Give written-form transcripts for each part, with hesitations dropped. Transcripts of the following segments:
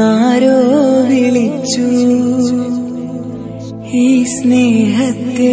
പ്രണയമെന്നാരോ വിളിച്ചു ഈ സ്നേഹത്തെ.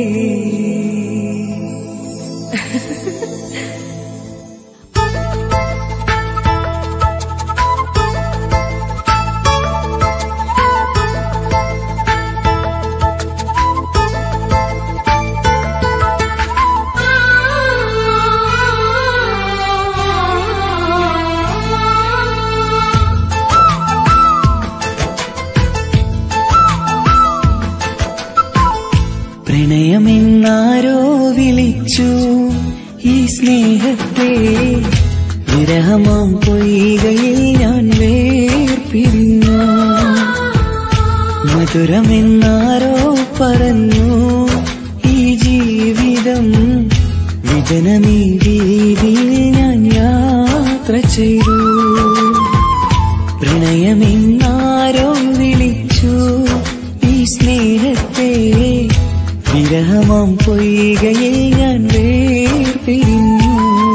പ്രണയമെന്നാരോ വിളിച്ചു ഈ സ്നേഹത്തെ. വിരഹമാം പൊയ്കയിൽ ഞാൻ വേർപിരിഞ്ഞു. മധുരമെന്നാരോ പറഞ്ഞു ഈ ജീവിതം. വിജനമീ വീതിയിൽ ഞാൻ യാത്ര ചെയ്തു. പ്രണയമെന്നാരോ വിളിച്ചു ഈ സ്നേഹത്തെ. വിരഹമാം പൊയ്കയിൽ ഞാൻ വേർപിരിഞ്ഞു.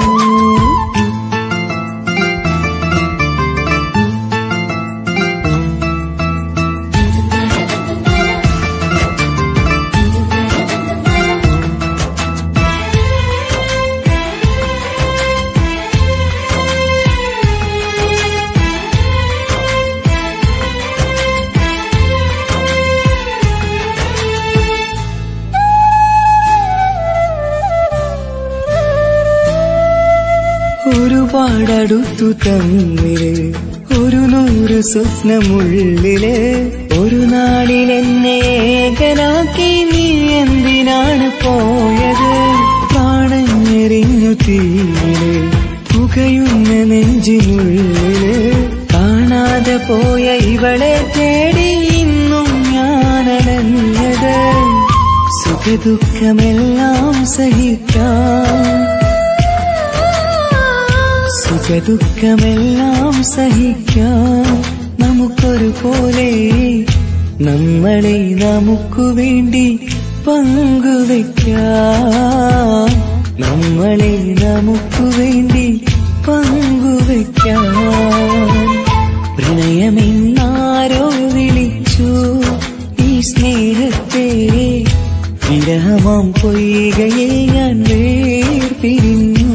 ഒരുപാടടുത്തു തമ്മില് 100 സ്വപ്നമുള്ളില്. ഒരു നാളിലെന്നെ ഏകനാക്കി നീ എന്തിനാണ് പോയത്? പ്രാണഞ്ഞെറിഞ്ഞു തീയില് പുകയുന്ന നെഞ്ചിനുള്ളില്. കാണാതെ പോയ ഇവളെ തേടി ഇന്നും ഞാനലഞ്ഞത്. സുഖദുഃഖമെല്ലാം സഹിക്കാം, സുഖദുഃഖമെല്ലാം സഹിക്കാം നമുക്കൊരുപോലെ. നമ്മളെ നമുക്കു വേണ്ടി പങ്കുവയ്ക്കാം. നമ്മളെ നമുക്കു വേണ്ടി പങ്കുവയ്ക്കാം. പ്രണയമെന്നാരോ വിളിച്ചു ഈ സ്നേഹത്തെ. വിരഹമാം പൊയ്കയിൽ ഞാൻ വേർപിരിഞ്ഞു.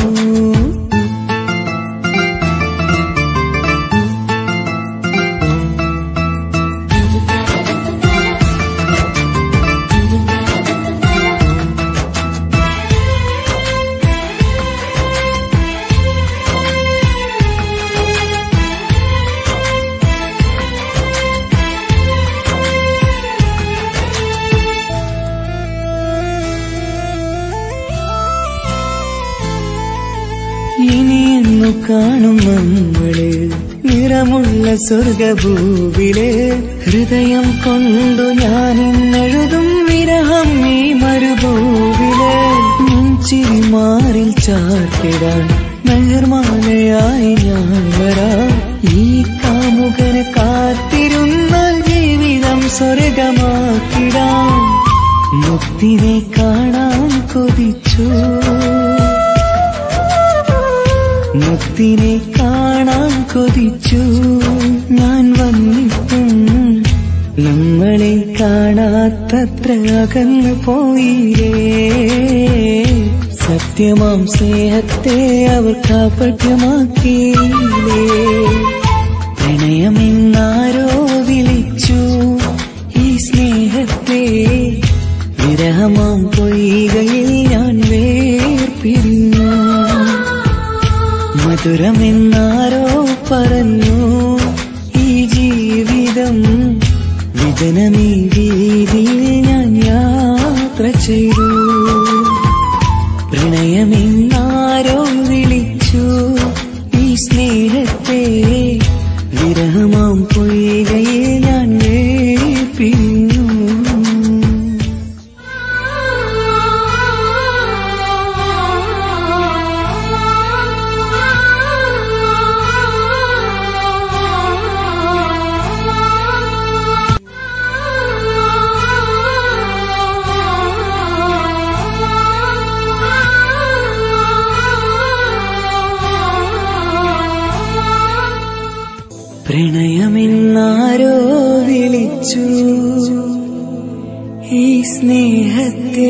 ഇനിയെന്നു കാണും നമ്മള് നിറമുള്ള സ്വർഗഭൂവില്. ഹൃദയം കൊണ്ടു ഞാനിന്നെഴുതും വിരഹം ഈ മരുഭൂവില്. ചിരിമാറിൽ ചാർത്തിടാൻ മെഹർമാലയായി ഞാൻ വരാം. ഈ കാമുകനെ കാത്തിരുന്നാൽ ജീവിതം സ്വർഗമാക്കിടാം. മുത്തിനെ കാണാൻ കൊതിച്ചു, മുത്തിനെ കാണാൻ കൊതിച്ചു. ഞാൻ വന്നിട്ടും നമ്മളെ കാണാത്തത്ര അകന്നു പോയില്ലേ. സത്യമാം സ്നേഹത്തെ അവർ കാപട്യമാക്കിയില്ലേ. പ്രണയമെന്നാരോ വിളിച്ചു ഈ സ്നേഹത്തെ. വിരഹമാം പൊയ്കയിൽ ഞാൻ വേർപിരിഞ്ഞു. മധുരമെന്നാരോ പറഞ്ഞു ഈ ജീവിതം. വിജനമീ വീതിയിൽ ഞാൻ യാത്ര ചെയ്തു. പ്രണയമെന്നാരോ വിളിച്ചു ഈ സ്നേഹത്തെ. വിരഹമാം പൊയ്കയിൽ ഞാൻ വേർപിരിഞ്ഞു. പ്രണയമെന്നാരോ വിളിച്ചു ഈ സ്നേഹത്തെ.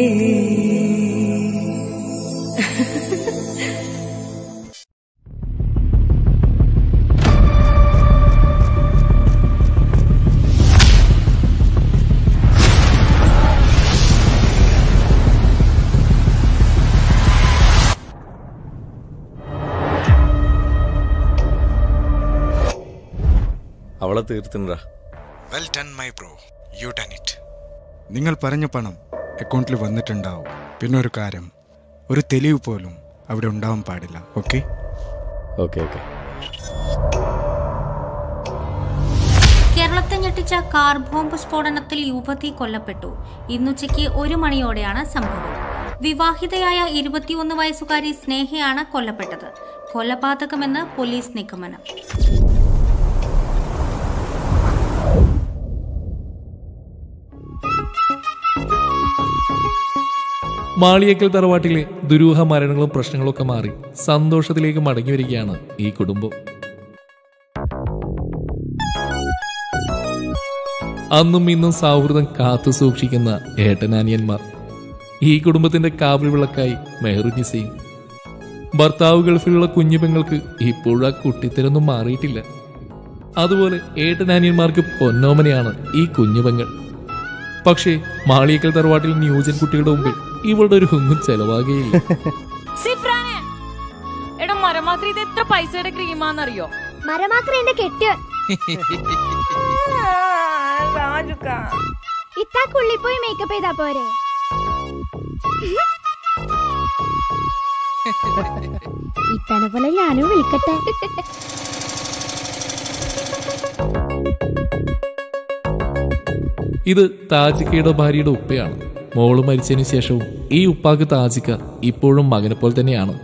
അവളെ തീർത്തിണ്ടാ. Well done my bro, you done it. നിങ്ങൾ പറഞ്ഞ പണം അക്കൗണ്ടിൽ വന്നിട്ടുണ്ടാവും. പിന്നെ ഒരു കാര്യം, ഒരു തെളിവ് പോലും അവിടെ ഉണ്ടാവാൻ പാടില്ല. Okay okay okay. കേരളത്തെ ഞെട്ടിച്ച കാർ ബോംബ് സ്ഫോടനത്തിൽ യുവതി കൊല്ലപ്പെട്ടു. ഇന്നുച്ചയ്ക്ക് 1 മണിയോടെയാണ് സംഭവം. വിവാഹിതയായ 21 വയസ്സുകാരി സ്നേഹയാണ് കൊല്ലപ്പെട്ടത്. കൊലപാതകമെന്ന് പോലീസ് നിഗമനം. മാളിയേക്കൽ തറവാട്ടിലെ ദുരൂഹ മരണങ്ങളും പ്രശ്നങ്ങളൊക്കെ മാറി സന്തോഷത്തിലേക്ക് മടങ്ങി വരികയാണ് ഈ കുടുംബം. അന്നും ഇന്നും സൗഹൃദം കാത്തു സൂക്ഷിക്കുന്ന ഏട്ടനാനിയന്മാർ. ഈ കുടുംബത്തിന്റെ കാവൽ വിളക്കായി മെഹറുനിസയും. ഭർത്താവ് ഗൾഫിലുള്ള കുഞ്ഞു പെങ്ങൾക്ക് ഇപ്പോഴും ആ കുട്ടിത്തരൊന്നും മാറിയിട്ടില്ല. അതുപോലെ ഏട്ടനാനിയന്മാർക്ക് പൊന്നോമനയാണ് ഈ കുഞ്ഞുപെങ്ങൾ. പക്ഷേ മാളിയേക്കൽ തറവാട്ടിൽ ന്യൂജൻ കുട്ടികളുടെ മുമ്പിൽ ഇവളുടെ ഒരു ഒന്നും ചെലവാകുകയില്ല. മരമാക്രി ഇത് എത്ര പൈസയുടെ ക്രീമാന്നറിയോ? മരമാക്രി എന്റെ കെട്ടിയ ഇത്താക്കുള്ളിൽ പോയി മേക്കപ്പ് ചെയ്താ പോരെ? ഇത്തനെ പോലെ ഞാനും വിളിക്കട്ടെ. ഇത് താജിക്കയുടെ ഭാര്യയുടെ ഉപ്പയാണ്. മോള് മരിച്ചതിന് ശേഷവും ഈ ഉപ്പാക്ക് താജിക്ക ഇപ്പോഴും മകനെ പോലെ തന്നെയാണ്.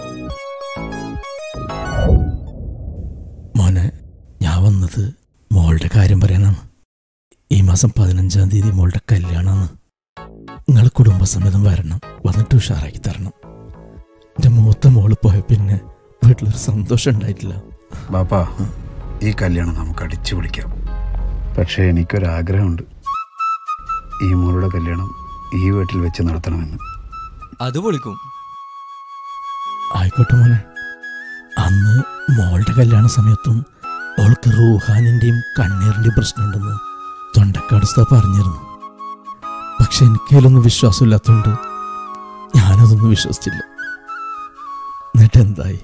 മോനെ, ഞാൻ വന്നത് മോളുടെ കാര്യം പറയാനാണ്. ഈ മാസം 15-ാം തീയതി മോളുടെ കല്യാണമാണ്. നിങ്ങൾ കുടുംബസമേതം വരണം, വന്നിട്ട് ഉഷാറാക്കി തരണം. എൻ്റെ മൂത്ത മോള് പോയ പിന്നെ വീട്ടിലൊരു സന്തോഷം ഉണ്ടായിട്ടില്ല. ബാപ്പാ, ഈ കല്യാണം നമുക്ക് അടിച്ചു പൊളിക്കാം. പക്ഷേ എനിക്കൊരാഗ്രഹമുണ്ട്, ഈ മോളുടെ കല്യാണം ഈ വീട്ടിൽ വെച്ച് നടത്തണമെന്ന്. അത് പൊളിക്കും. ആയിക്കോട്ടെ മോനെ. അന്ന് മോളുടെ കല്യാണ സമയത്തും അവൾക്ക് റൂഹാനിൻ്റെയും കണ്ണീറിൻ്റെയും പ്രശ്നമുണ്ടെന്ന് തൊണ്ടക്കാട് ഉസ്താദ് പറഞ്ഞിരുന്നു. പക്ഷെ എനിക്കതിലൊന്നും വിശ്വാസമില്ലാത്തതുകൊണ്ട് ഞാനതൊന്നും വിശ്വസിച്ചില്ല. എന്നിട്ട് എന്തായി?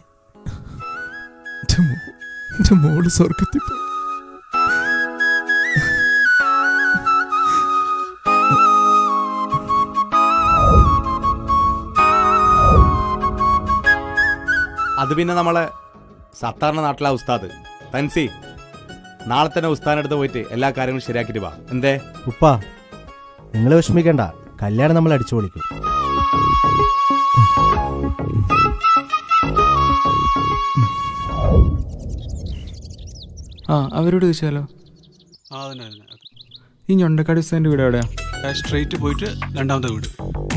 എൻ്റെ മോള് സ്വർഗത്തിൽ പോയി. അത് പിന്നെ നമ്മളെ സത്താറിന്റെ നാട്ടിലെ ഉസ്താദ് തൻസി നാളെ തന്നെ ഉസ്താദിനടുത്ത് പോയിട്ട് എല്ലാ കാര്യങ്ങളും ശരിയാക്കിട്ട് വാ. എന്തേ ഉപ്പാ, നിങ്ങൾ വിഷമിക്കണ്ട, കല്യാണം നമ്മൾ അടിച്ചു പൊളിക്കും. അവരോട് ചോദിച്ചാലോ? ഈ ഞൊണ്ടക്കാട് ഉസ്താദിന്റെ വീട് എവിടെയാ? സ്ട്രേറ്റ് പോയിട്ട് രണ്ടാമത്തെ വീട്.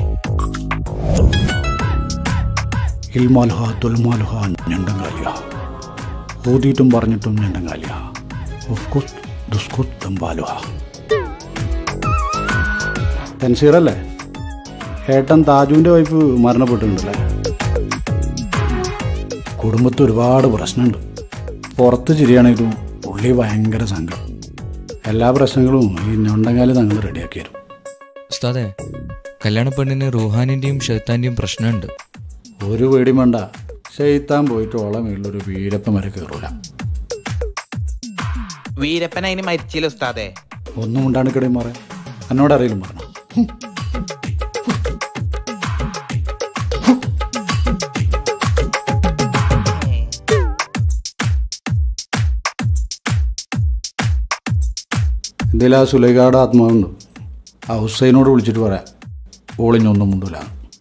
ഇൽമാൽഹ തുൽമാൽഹ ഞണ്ടങ്കാലിയ, ഓതിയിട്ടും പറഞ്ഞിട്ടും ഞണ്ടങ്കാലിയ, തൻസീറല്ലേ? ഏട്ടൻ താജുവിൻ്റെ വൈഫ് മരണപ്പെട്ടിട്ടുണ്ടല്ലേ? കുടുംബത്തിൽ ഒരുപാട് പ്രശ്നമുണ്ട്. പുറത്ത് ചിരിയാണെങ്കിലും ഉള്ളി ഭയങ്കര സങ്കടം. എല്ലാ പ്രശ്നങ്ങളും ഈ ഞണ്ടങ്കാലി തങ്ങൾ റെഡിയാക്കി തരും. ഉസ്താദേ, കല്യാണ പെണ്ണിന് റൂഹാനിൻ്റെയും ഷെയ്ത്താൻ്റെയും പ്രശ്നമുണ്ട്. ഒരു പേടിയും വേണ്ട, ഷെയ്ത്താൻ പോയിട്ട് ഓളം വീട്ടിലൊരു വീരപ്പൻ വരെ കയറൂല. വീരപ്പൻ അതിന് മരിച്ചില്ല ഉസ്താദേ. ഒന്നും ഉണ്ടാണിക്കടയും മാറേ, എന്നോട് അറിയിലും പറഞ്ഞു. ഇതിൽ ആ സുലൈഖയുടെ ആത്മാവുണ്ട്. ആ ഹുസൈനോട് വിളിച്ചിട്ട് പറയാം, ഓളിഞ്ഞൊന്നും മുണ്ടില്ല.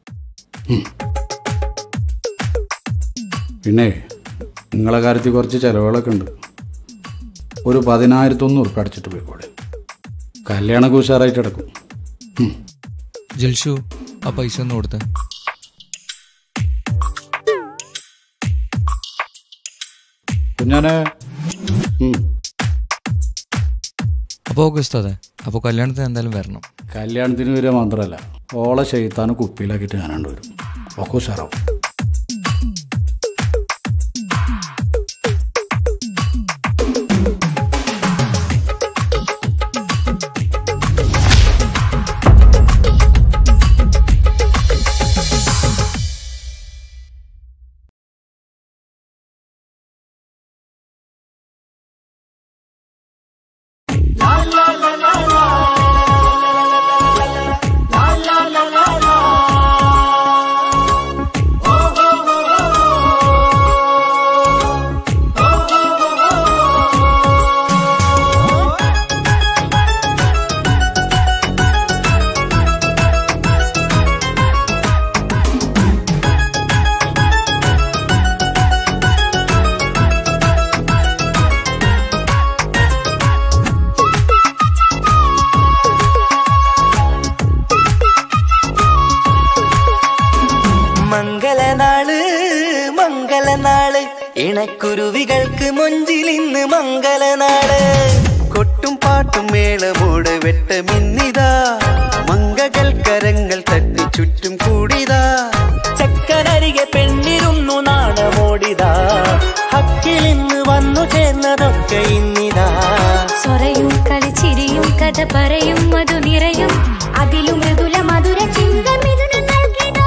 പിന്നെ നിങ്ങളെ കാര്യത്തിൽ കുറച്ച് ചിലവുകളൊക്കെ ഉണ്ട്. ഒരു 10,100 ഉറുപ്പിക അടച്ചിട്ട് പോയിക്കോടെ. കല്യാണമൊക്കെ ഉഷാറായിട്ട് കിടക്കും. ജൽഷു, ആ പൈസ ഒന്ന് കൊടുത്തേ. കുഞ്ഞാനെ അപ്പോൾ ഓക്കെ ഉസ്താദേ, അപ്പോൾ കല്യാണത്തിന് എന്തായാലും വരണം. കല്യാണത്തിന് വരിക മാത്രമല്ല, ഓളെ ചെയ്ത്താനും കുപ്പിയിലാക്കിയിട്ട് ഞാനാണ്ട് വരും. ഒക്കെ ഉഷാറാവും. ഇണക്കുരുവികൾക്ക് മൊഞ്ചിലിന്ന് മംഗളനാള്. കൊട്ടും പാട്ടും മേളമോട് വെട്ടമിന്നിതാ, മംഗകൾ കരങ്ങൾ തട്ടി ചുറ്റും കൂടിതാ. ചക്കനരികെ പെണ്ണിരുന്നു നാണമോടിതാ, ഹക്കിലിന്ന് വന്നു ചേർന്നതൊക്കെ ഇന്നിതാ. സ്വറയും കളിച്ചിരിയും കഥ പറയും മധു നിറയും, അതിലും മൃദുല മധുര ചിന്ത മിഥുന നൽകിതാ.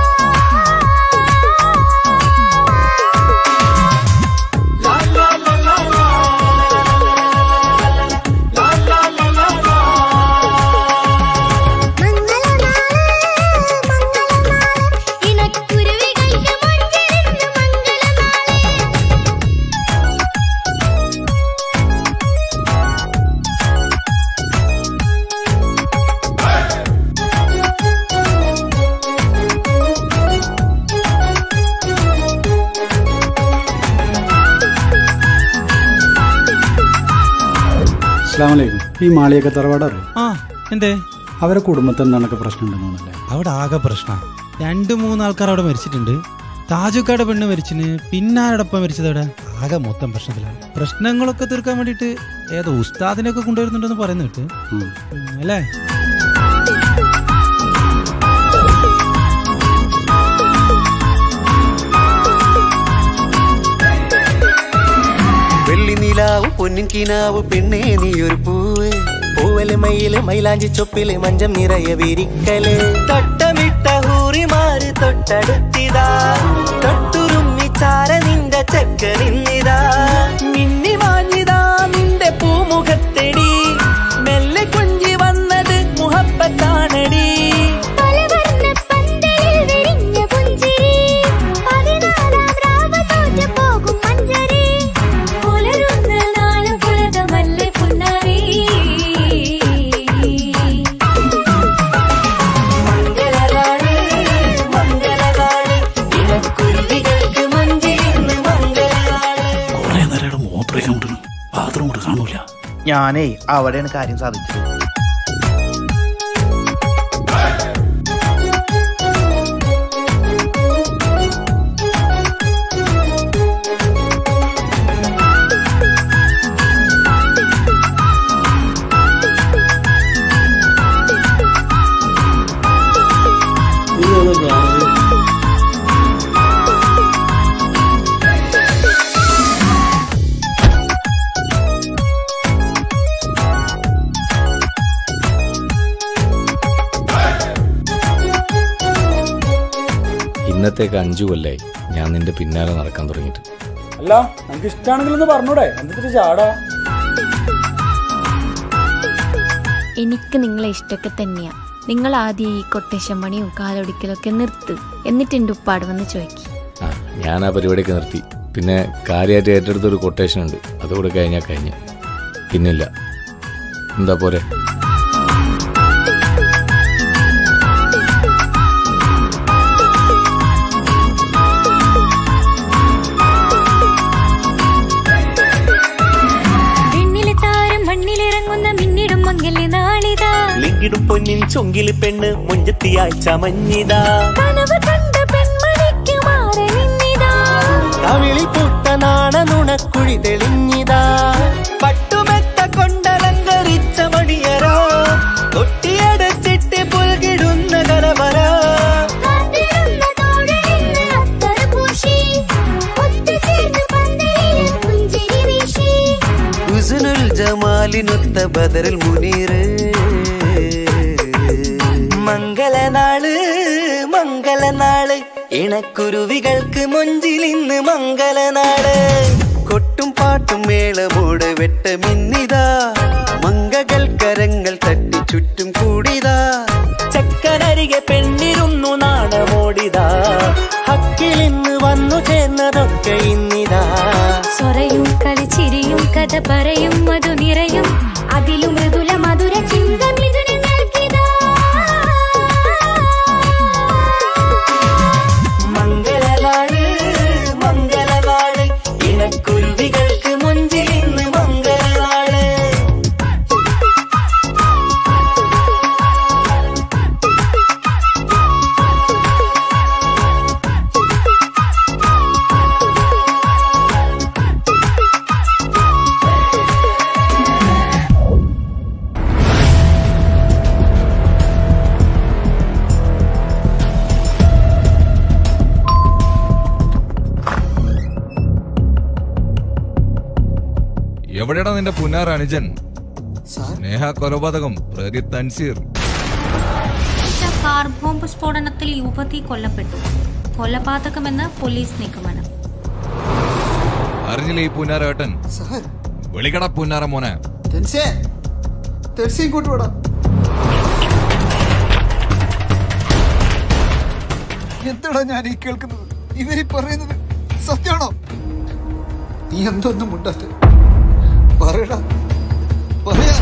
ഈ മാളിയൊക്കെ തറവാട് അറിയും. ആ എന്തേ അവരെ കുടുംബത്തിൽ എന്താണ് പ്രശ്നം ഉണ്ടെന്നല്ലേ? അവിടെ ആകെ പ്രശ്നം. 2-3 ആൾക്കാർ അവിടെ മരിച്ചിട്ടുണ്ട്. താജുക്കാട് പെണ്ണ് മരിച്ചിന്, പിന്നെ ആരോടൊപ്പം മരിച്ചത് അവിടെ. ആകെ മൊത്തം പ്രശ്നത്തിലാണ്. പ്രശ്നങ്ങളൊക്കെ തീർക്കാൻ വേണ്ടിട്ട് ഏതോ ഉസ്താദിനെയൊക്കെ കൊണ്ടുവരുന്നുണ്ടെന്ന് പറയുന്നു കേട്ട് അല്ലേ? വെള്ളി നിലാവ് പൊന്നിൻ കിനാവ് പെണ്ണേ നീയൊരു പൂവ്, പൂവല് മയില് മൈലാഞ്ചി ചൊപ്പില് മഞ്ചം നിറയെ വിരിക്കല്. തൊട്ടമിട്ട ഹൂറിമാര് തൊട്ടടുത്തിതാ, തൊട്ടുരുമ്മി ചാര നിന്റെ ചക്കനിന്നിതാ. മിന്നി വാഞ്ഞിതാ നിന്റെ പൂമുഖത്തെടി, മെല്ലെ കൊഞ്ചി വന്നത് മുഹബത്താണടി. ഞാനേ അവിടെയാണ് കാര്യം സാധിച്ചത്. ഇന്നത്തേക്ക് 5 കൊല്ലായി ഞാൻ നിന്റെ പിന്നാലെ നടക്കാൻ തുടങ്ങിയിട്ട്. അല്ല നമുക്ക് ഇഷ്ടമാണെങ്കിലൊന്ന് പറഞ്ഞൂടെ, എന്തൊക്കെ ചാടാ? എനിക്ക് നിങ്ങളെ ഇഷ്ടമൊക്കെ തന്നെയാ. നിങ്ങൾ ആദ്യം ഈ കൊട്ടേഷൻ പണിയും കാലൊടിക്കലൊക്കെ നിർത്ത്, എന്നിട്ട് എൻ്റെ ഉപ്പാട് വന്ന് ചോദിക്കും. ഞാൻ ആ പരിപാടിയൊക്കെ നിർത്തി. പിന്നെ കാര്യമായിട്ട് ഏറ്റെടുത്തൊരു കൊട്ടേഷൻ ഉണ്ട്, അതുകൂടെ കഴിഞ്ഞാൽ കഴിഞ്ഞ്. പിന്നില്ല. എന്താ പോരെ? ിടും പൊന്നിൻ ചൊങ്കില് പെണ്ണ് മുഞ്ചത്തിയായി ചമഞ്ഞിതാ, കവിളിൽ പൂത്ത നാണ നുണക്കുഴി തെളിഞ്ഞിതാ. ജമാലിനൊത്ത ബദറിൽ മുനീറ്. മംഗളനാള് മംഗളനാള് ഇണക്കുരുവികൾക്ക് മൊഞ്ചിലിന്ന് മംഗളനാള്. കൊട്ടും പാട്ടും മേളമോട് വെട്ടമിന്നിതാ, മംഗകൾ കരങ്ങൾ തട്ടി ചുറ്റും കൂടിതാ. ചക്കരരികെ പെണ്ണിരുന്നു നാണമോടിതാ, ഹക്കിലിന്ന് വന്നു ചേർന്നതൊക്കെ ഇന്നിതാ. സ്വറയും കളിച്ചിരിയും കഥ പറയും മധു നിറയും, അതിലും മൃദുല മധുര ചിന്ത മിഥുനങ്ങൾക്കിതാ. മംഗളനാള് മംഗളനാള് ഇണക്കുരുവികൾക്ക് മുഞ്ചിലിന്ന് മംഗളനാള്. എവിടെയാണ് നിന്റെ പുന്നാർ അനുജൻ? സ്നേഹ കൊലപാതകം പ്രതി തൻസീർ. കാർ ബോംബ് സ്ഫോടനത്തിൽ യുവതി കൊല്ലപ്പെട്ടു. കൊലപാതകമെന്ന് പോലീസ് നിഗമനം. അറിഞ്ഞില്ലേ ഈ പുന്നാരേട്ടൻ? വിളിക്കട പുന്നാര മോനെ. എന്താടാ ഞാൻ ഈ കേൾക്കുന്നത്? ഇവരീ പറയുന്നത് സത്യമാണോ? നീ എന്തൊന്നും മുണ്ടാത്ത പറയടാ, പറയാ.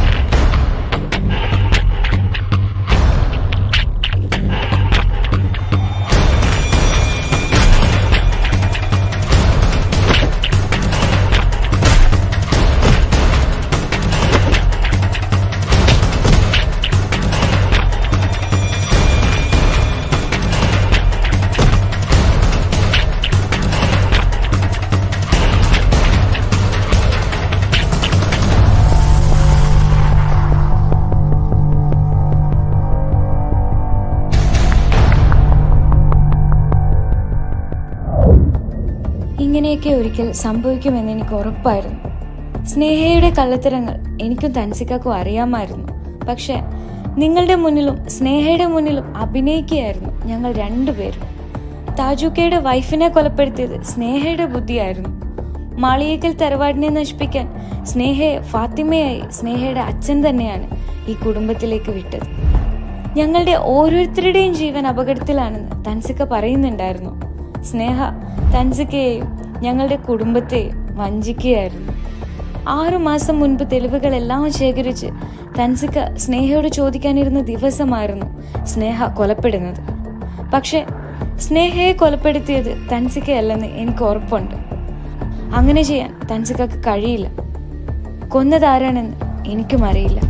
ഇങ്ങനെയൊക്കെ ഒരിക്കൽ സംഭവിക്കുമെന്ന് എനിക്ക് ഉറപ്പായിരുന്നു. സ്നേഹയുടെ കള്ളത്തരങ്ങൾ എനിക്കും തൻസിക്കാക്കും അറിയാമായിരുന്നു. പക്ഷെ നിങ്ങളുടെ മുന്നിലും സ്നേഹയുടെ മുന്നിലും അഭിനയിക്കുകയായിരുന്നു ഞങ്ങൾ രണ്ടുപേരും. താജുക്കയുടെ വൈഫിനെ കൊലപ്പെടുത്തിയത് സ്നേഹയുടെ ബുദ്ധിയായിരുന്നു. മാളിയേക്കൽ തറവാടിനെ നശിപ്പിക്കാൻ സ്നേഹയെ ഫാത്തിമയായി സ്നേഹയുടെ അച്ഛൻ തന്നെയാണ് ഈ കുടുംബത്തിലേക്ക് വിട്ടത്. ഞങ്ങളുടെ ഓരോരുത്തരുടെയും ജീവൻ അപകടത്തിലാണെന്ന് തൻസിക്ക പറയുന്നുണ്ടായിരുന്നു. സ്നേഹ തൻസിക്കയെയും ഞങ്ങളുടെ കുടുംബത്തെയും വഞ്ചിക്കുകയായിരുന്നു. 6 മാസം മുൻപ് തെളിവുകളെല്ലാം ശേഖരിച്ച് തൻസിക്ക സ്നേഹയോട് ചോദിക്കാനിരുന്ന ദിവസമായിരുന്നു സ്നേഹ കൊലപ്പെടുന്നത്. പക്ഷെ സ്നേഹയെ കൊലപ്പെടുത്തിയത് തൻസിക്കയല്ലെന്ന് എനിക്ക് ഉറപ്പുണ്ട്. അങ്ങനെ ചെയ്യാൻ തൻസിക്കക്ക് കഴിയില്ല. കൊന്നതാരാണെന്ന് എനിക്കും അറിയില്ല.